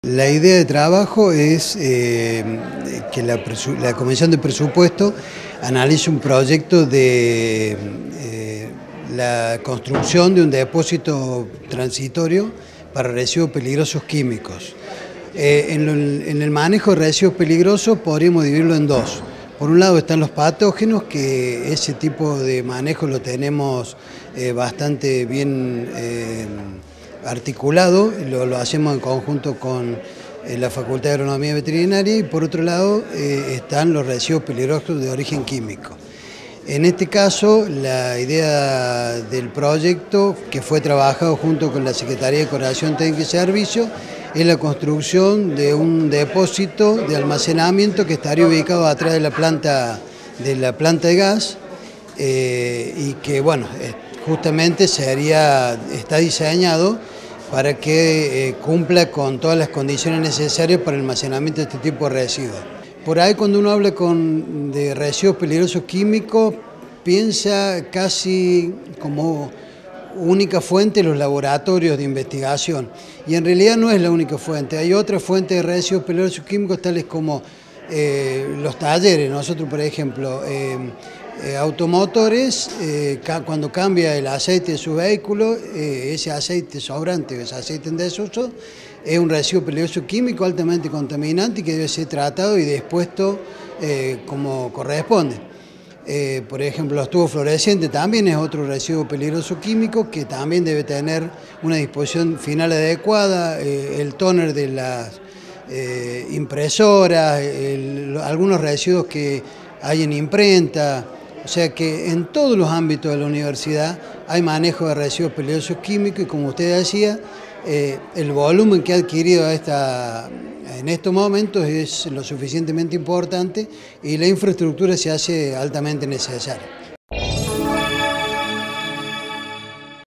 La idea de trabajo es que la Comisión de Presupuesto analice un proyecto de la construcción de un depósito transitorio para residuos peligrosos químicos. En el manejo de residuos peligrosos podríamos dividirlo en dos. Por un lado están los patógenos, que ese tipo de manejo lo tenemos bastante bien articulado, lo hacemos en conjunto con la Facultad de Agronomía Veterinaria, y por otro lado están los residuos peligrosos de origen químico. En este caso, la idea del proyecto, que fue trabajado junto con la Secretaría de Coordinación Técnica y Servicio, es la construcción de un depósito de almacenamiento que estaría ubicado atrás de la planta de gas y que, bueno, justamente está diseñado para que cumpla con todas las condiciones necesarias para el almacenamiento de este tipo de residuos. Por ahí, cuando uno habla de residuos peligrosos químicos, piensa casi como única fuente los laboratorios de investigación, y en realidad no es la única fuente. Hay otras fuentes de residuos peligrosos químicos, tales como los talleres. Nosotros, por ejemplo, automotores, cuando cambia el aceite de su vehículo, ese aceite sobrante, ese aceite en desuso, es un residuo peligroso químico altamente contaminante, que debe ser tratado y dispuesto como corresponde. Por ejemplo, los tubos fluorescentes también es otro residuo peligroso químico que también debe tener una disposición final adecuada. El tóner de las impresoras, algunos residuos que hay en imprenta. O sea que en todos los ámbitos de la universidad hay manejo de residuos peligrosos químicos, y como usted decía, el volumen que ha adquirido en estos momentos es lo suficientemente importante, y la infraestructura se hace altamente necesaria.